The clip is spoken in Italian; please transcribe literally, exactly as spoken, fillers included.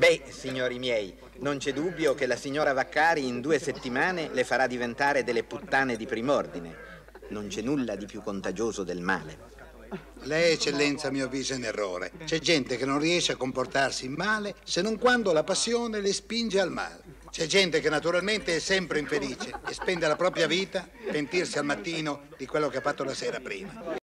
Beh, signori miei, non c'è dubbio che la signora Vaccari in due settimane le farà diventare delle puttane di prim'ordine. Non c'è nulla di più contagioso del male. Lei, eccellenza, mi avvisa in errore. C'è gente che non riesce a comportarsi male se non quando la passione le spinge al male. C'è gente che naturalmente è sempre infelice e spende la propria vita a pentirsi al mattino di quello che ha fatto la sera prima.